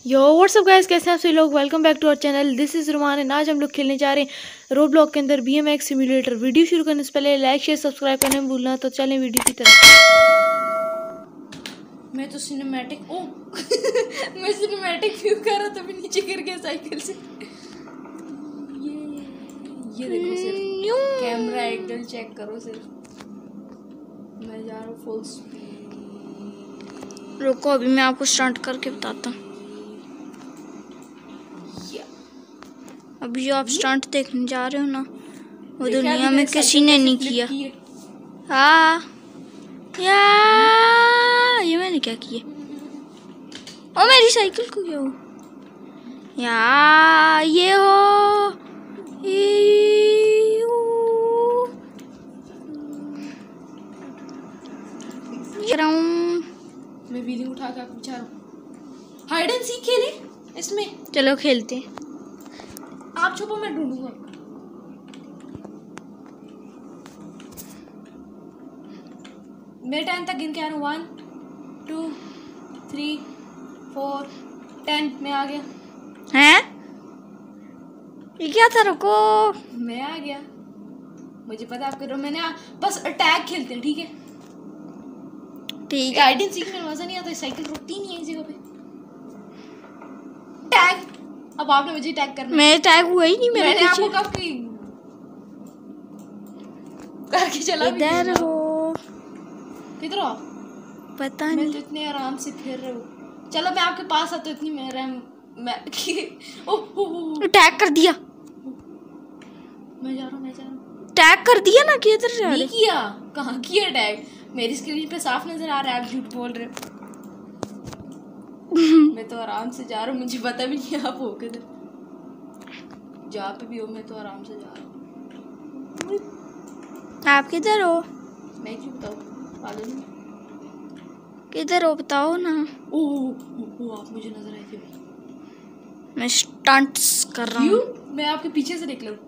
यो WhatsApp guys, कैसे हैं आप सभी लोग। Welcome back to our channel. This is Ruman and आज हम लोग खेलने जा रहे हैं रोब्लॉक के अंदर BMX सिम्युलेटर। वीडियो शुरू करने से पहले लाइक शेयर सब्सक्राइब करने में भूलना। तो चलें वीडियो की तरफ। मैं तो सिनेमैटिक मैं सिनेमैटिक व्यू कर रहा था, तभी नीचे गिर गया साइकिल से। ये देखो, सिर्फ कैमरा एंगल चेक करो। सिर्फ मैं जा रहा हूँ फुल स्पीड। रुको, अभी मैं आपको स्टार्ट करके बताता हूँ। अभी जो आप स्टंट देखने जा रहे हो ना, वो दुनिया में किसी ने नहीं किया। हाँ यार, ये मैंने क्या किया? ओ मेरी साइकिल को क्या हो यार? ये हो मैं व्हीलिंग उठा के आपको बचा रहा हूँ। हाइड एंड सीक खेले इसमें। चलो खेलते हैं। आप छुपो, मैं ढूंढूंगा। मेरे 10 तक गिन के आ रहा हूँ। 1 2 3 4 10। मैं आ गया। हैं? ये क्या था? रुको, मैं आ गया। मुझे पता आप कर रहे हो। मैंने बस अटैक खेलते हैं, ठीक है? ठीक है। हाइड एंड सीक में मजा नहीं आता, साइकिल रुकती नहीं है इस जगह पे। टैग, अब आपने मुझे टैग करना। मेरे टैग हुआ ही नहीं। मैंने आपको कब की करके चला भी। इधर हो। किधर हो? पता मैं नहीं। तो इतने आराम से फिर रहा हूँ। चलो मैं आपके पास आता हूँ। इतनी मैं टैग कर दिया। मैं जा रहा हूँ। टैग कर दिया ना कि इधर जा रहे? नहीं किया। कहाँ किया टैग? मेरी स्क्रीन पे साफ नजर आ रहा है। आप झूठ बोल रहे हो। मैं तो आराम से जा रहा हूँ। मुझे पता भी नहीं आप हो किधर। जहाँ पे भी हो, मैं तो आराम से जा रहा हूँ। आप किधर हो? मैं क्यों बताऊँ? पागल हूँ। किधर हो बताओ ना। ओह, आप मुझे नजर आए थे। मैं स्टंट्स कर रहा हूँ। मैं आपके पीछे से निकला हूँ।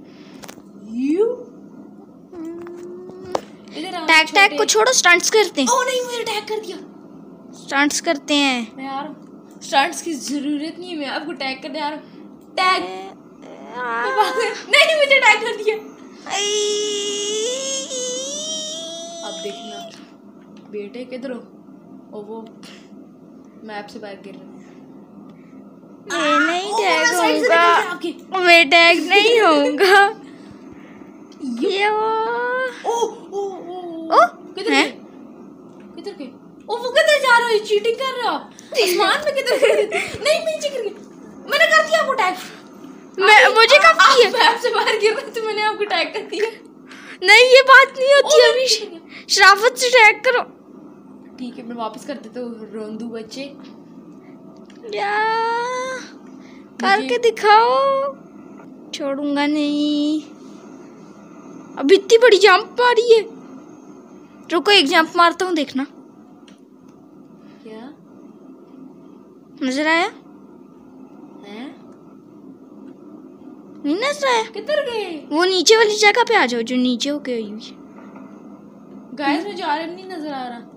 टैग को छोड़ो, स्टंट्स करते हैं। ओह नहीं, मुझे टैग कर दिया। स्टंट्स करते हैं। मैं आ रहा हूँ। स्टंट्स की जरूरत नहीं है, मैं आपको टैग करने आ रहा हूँ। टैग नहीं, मुझे टैग कर दिया। अब देखना बेटे, किधर हो? ओ वो मैप से बाहर गिर रहा है। मैं नहीं टैग होऊंगा। मैं टैग नहीं होऊंगा। ये वो किधर गए? किधर गए? ओ वो किधर जा रहा है? चीटिंग कर रहा है। आसमान में किधर गए? नहीं, नीचे गिर गए। मैंने कर दिया आपको टैग। मुझे कब किया? मैप से बाहर गिर रहे थे, मैंने आपको टैग कर दिया। नहीं, ये बात नहीं होती। अभी शराफत से टैग करो। ठीक है, मैं वापस कर देता हूँ। रोंदू बच्चे करके दिखाओ। छोड़ूंगा नहीं। अब इतनी बड़ी जंप मारी है। रुको, एक जंप मारता हूँ, देखना। क्या नजर आया? हैं? नहीं नजर आया? किधर गए? वो नीचे वाली जगह पे आ जाओ, जो नीचे होके आई हुई। गाइस मुझे आरएम नहीं नजर आ रहा।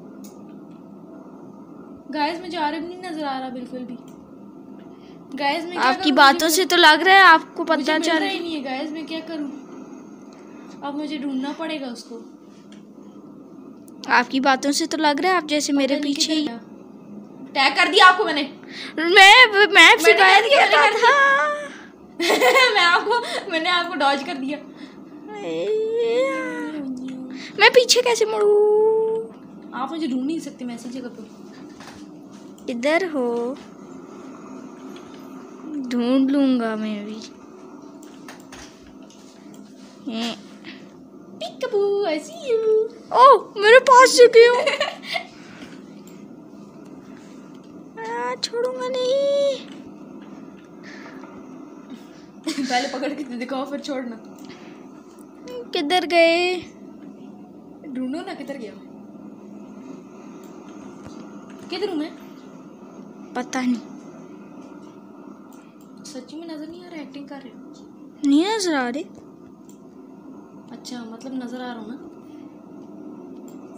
गाइस मुझे आरएम नहीं नजर आ रहा बिल्कुल भी। गाइस मैं आपकी बातों से तो लग रहा है आपको पता चल रहा ही नहीं है। गाइस मैं क्या करूं? अब मुझे ढूंढना पड़ेगा उसको। आपकी बातों से तो लग रहा है आप जैसे मेरे पीछे ही। टैग कर दिया आपको मैंने। मैं से बाहर गया था। मैंने आपको डॉज कर दिया। मैं पीछे कैसे मुड़ूं? आप मुझे ढूंढ नहीं सकते। मैं ऐसी जगह पे इधर हो। ढूंढ लूंगा मैं भी। Peekaboo, I see you. ओह, मेरे पास से क्यों? छोड़ूंगा नहीं। पहले पकड़ के दिखाओ, फिर छोड़ना। किधर गए? ढूंढो ना, किधर गया? किधर हूँ मैं? पता नहीं। सच्ची में नजर नहीं आ रहा। एक्टिंग कर रहे हो? नहीं नजर आ रही। अच्छा, मतलब नजर आ रहा हूँ ना।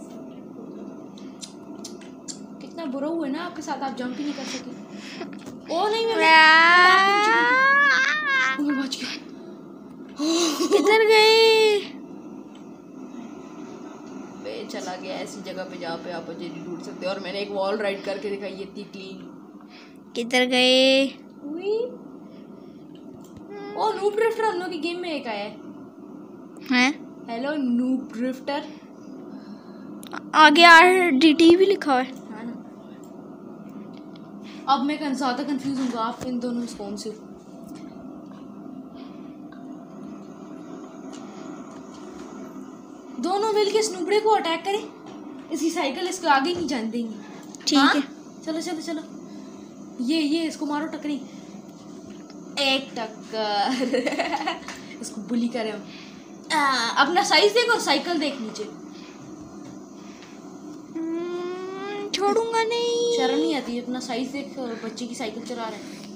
कितना बुरा हुआ ना आपके साथ, आप जंप ही नहीं कर सके। ओ नहीं मैं बच गया। किधर गए? मैं चला गया ऐसी जगह पे जहाँ पे आप मुझे नहीं ढूंढ सकते। और मैंने एक वॉल राइड करके दिखाई, ये इतनी क्लीन। किधर गए? ओ नूब ड्रिफ्टर हम लोग की गेम में एक आया है। Hello noob drifter. आगे RDT भी लिखा है। हाँ ना। अब मैं ज़्यादा कंफ्यूज हूँ, आप इन दोनों में कौन से हो? दोनों मिलके स्नूबड़े को अटैक करें, इसकी साइकिल इसको आगे नहीं जाने देंगे। ठीक है, चलो चलो चलो, ये इसको मारो, टकरी, एक टक्कर। इसको बुली करें हम। अपना साइज देख और साइकिल देख नीचे। छोड़ूंगा नहीं। शर्म नहीं आती? अपना साइज देख, बच्चे की साइकिल चला रहे हैं।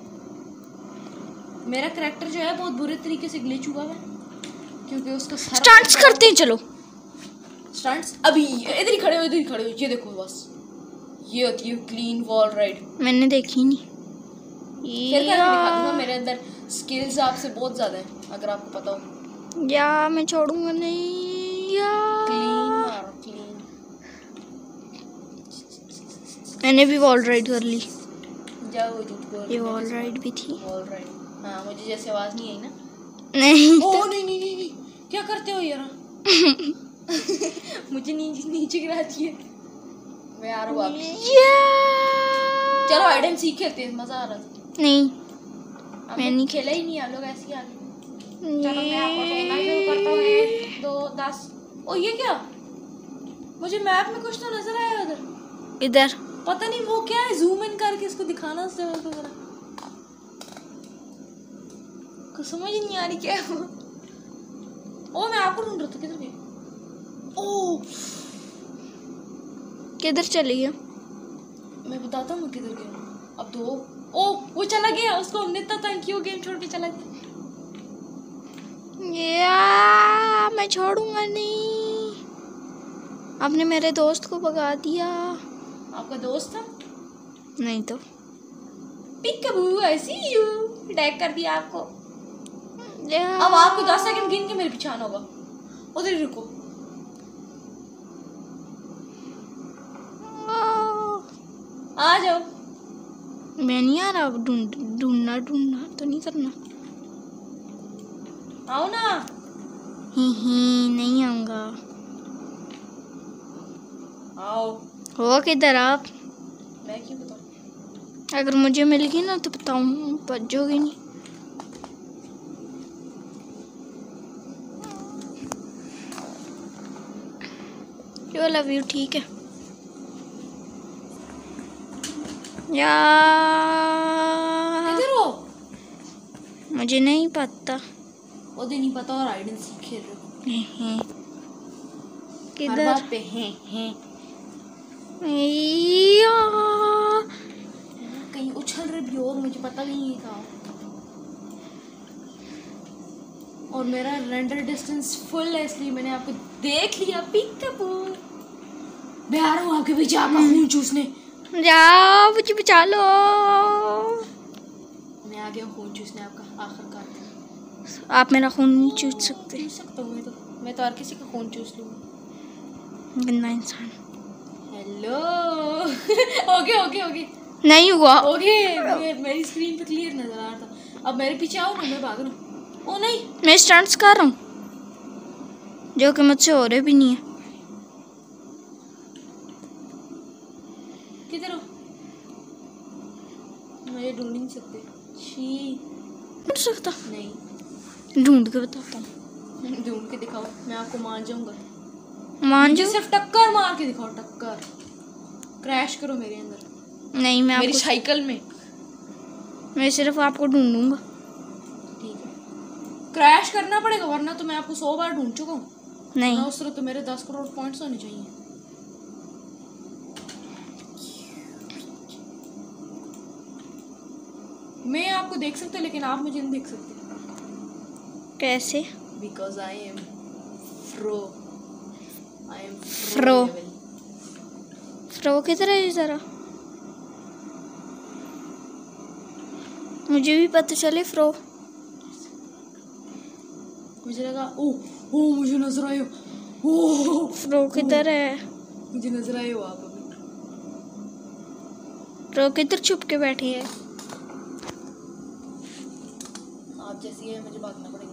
मेरा कैरेक्टर जो है बहुत बुरे तरीके से ग्लिच हुआ है, क्योंकि उसका स्टंट्स करते हैं। चलो स्टंट्स अभी इधर ही खड़े हो, इधर ही खड़े हो। ये देखो बस, ये होती है क्लीन वॉल राइड। मैंने देखी नहीं। फिर करके दिखा दूंगा, मेरे अंदर स्किल्स आपसे बहुत ज्यादा हैं, अगर आपको पता हो। या मैं छोड़ूंगा नहीं या। क्लीन। मैंने भी वॉल राइड कर ली। जाओ जिनको ये वॉल राइड भी थी। वॉल राइड, हाँ मुझे जैसे आवाज नहीं आई ना। नहीं ओ नहीं, क्या करते हो यार? मुझे नीचे गिरा दिए। मैं आ रहा हूँ वापस। चलो हाइड एंड सीक खेलते हैं, मजा आ रहा था। नहीं मैं नहीं खेला ही नहीं, आप लोग ऐसे ही आ गए। चलो मैं आपको शुरू करता हूँ। 1 2 10। ओ ये क्या? मुझे मैप में कुछ तो नजर आया उधर। इधर पता नहीं वो क्या है, जूम इन करके इसको दिखाना उससे जरा। कुछ समझ नहीं आ रही क्या है वो। ओ मैं आपको ढूंढ रहा था, किधर गए? ओ किधर चली गया? मैं बताता हूँ किधर गया। अब तो ओ वो चला गया, उसको हमने इतना तंग किया, गेम छोड़ के चला गया। या मैं छोड़ूंगा नहीं। आपने मेरे दोस्त को भगा दिया। आपका दोस्त था? नहीं तो पिकबू, आई सी यू। अटैक कर दिया आपको। अब आपको 10 सेकंड गिन के मेरे पीछे आना होगा। उधर ही रुको। आ जाओ। मैं नहीं आ रहा। ढूंढना तो नहीं करना। आओ ना। ही नहीं आऊंगा। आओ। हो किधर आप? मैं क्यों बताऊं? अगर मुझे मिल गई ना तो बताऊं, बचोगे नहीं। Yo love you. ठीक है या किधर हो? मुझे नहीं पता। वो तो नहीं पता और हाइड एंड सीक खेल रहे हो। किधर? हर बात पे हैं। कहीं उछल रहे भी हो, मुझे पता भी नहीं था। और मेरा रेंडर डिस्टेंस फुल है, इसलिए मैंने आपको देख लिया। पिकअपू, मैं आ रहा हूँ आपके पीछे, आपका खून चूसने। जाओ, मुझे बचा लो। मैं आ गया हूँ खून चूसने आपका, आखिरकार। आप मेरा खून नहीं चूस सकते। चूस सकता हूँ मैं तो हर किसी का खून चूस लूँगा। गंदा इंसान। हेलो। ओके नहीं हुआ। मेरी स्क्रीन पे क्लियर नजर आ रहा था। अब मेरे पीछे आओ ना, मैं भाग रहा हूँ। ओ नहीं, मैं स्टंट्स कर रहा हूँ जो कि मुझसे हो रहे भी नहीं है। किधर हो? मुझे ढूंढ नहीं सकते। ढूंढ सकता? नहीं, ढूंढ के बताता हूँ। ढूंढ के दिखाओ, मैं आपको मान जाऊंगा। मान मुझे जाओ। सिर्फ टक्कर मार के दिखाओ, टक्कर। क्रैश करो मेरे अंदर। नहीं, मैं मेरी आपको साइकिल में। मैं सिर्फ आपको ढूंढूंगा। ठीक है, क्रैश करना पड़ेगा, वरना तो मैं आपको 100 बार ढूंढ चुका हूँ। नहीं, उस तरह तो मेरे 10 करोड़ पॉइंट्स होने चाहिए। मैं आपको देख सकता, लेकिन आप मुझे नहीं देख सकते। कैसे? बिकॉज आई एम फ्रो। फ्रो किधर है जरा? मुझे भी पता चले फ्रो। मुझे लगा ओ मुझे नजर आयो। ओ फ्रो किधर है? मुझे नजर आयो आप अभी। फ्रो किधर छुप के बैठी है? आप जैसी है मुझे भागना पड़ेगा।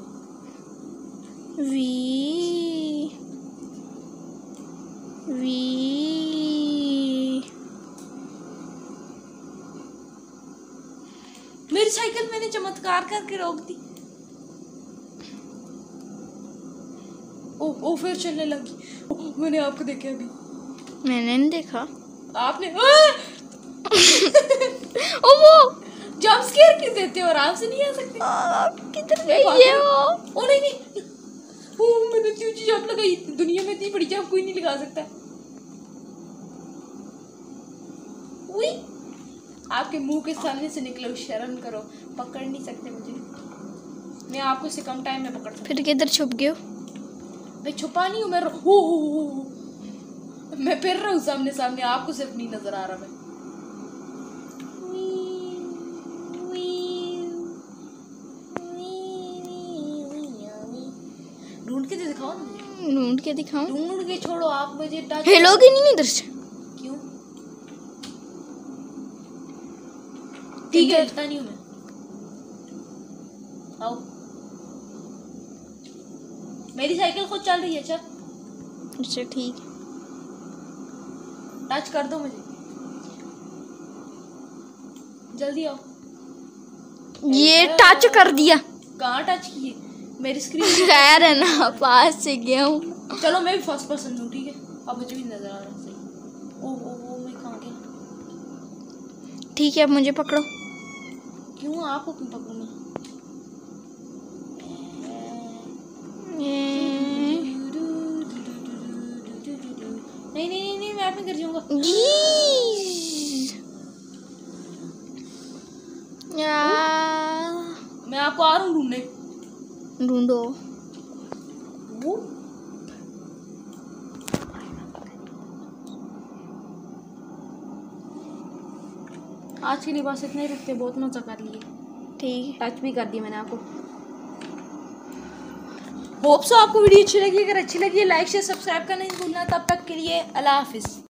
मेरी साइकिल मैंने चमत्कार करके रोक दी। ओ फिर चलने लगी। मैंने आपको देखा अभी। मैंने नहीं देखा। आपने ओ वो जंप स्केयर क्यों देते हो? आराम से नहीं आ सकते? आप किधर गई है? ओ नहीं ओ मैंने ऊंची जंप लगाई। दुनिया में इतनी बड़ी जंप कोई नहीं लगा सकता। उई आपके मुंह के सामने से निकलो, शर्म करो। पकड़ नहीं सकते मुझे। मैं आपको इससे कम टाइम में पकड़ सकता। फिर किधर छुप गए हो? मैं छुपा नहीं हूँ। मैं फिर रहा हूँ सामने सामने। आपको सिर्फ नहीं नजर आ रहा। मैं ढूंढ के दिखाओ ना मुझे। ढूंढ के दिखाऊं? ढूंढ के छोड़ो। आप मुझे टच हिलोगे नहीं इधर से? क्यों? ठीक है, हिलता नहीं हूँ मैं। आओ। मेरी साइकिल खुद चल रही है। अच्छा ठीक। टच कर दो मुझे, जल्दी आओ। ये टच कर दिया। कहाँ टच किए? मेरी स्क्रीन खैर है ना, पास से गया हूँ। चलो मैं भी फर्स्ट पर्सन हूँ। ठीक है, अब मुझे भी नजर आ रहा है सही। ओ मैं कहाँ गया? ठीक है, अब मुझे पकड़ो। क्यों? आपको क्यों पकड़ूं मैं? नहीं, मैं आप में गिर जाऊंगा। मैं आपको आ रहा हूँ ढूंढने। ढूंढो। आज के लिए बस इतने रुकते। बहुत मजा कर लिए। ठीक है, टच भी कर दिया मैंने आपको। होप सो आपको वीडियो अच्छी लगी। अगर अच्छी लगी लाइक शेयर सब्सक्राइब करना नहीं भूलना। तब तक के लिए अल्लाह हाफिज।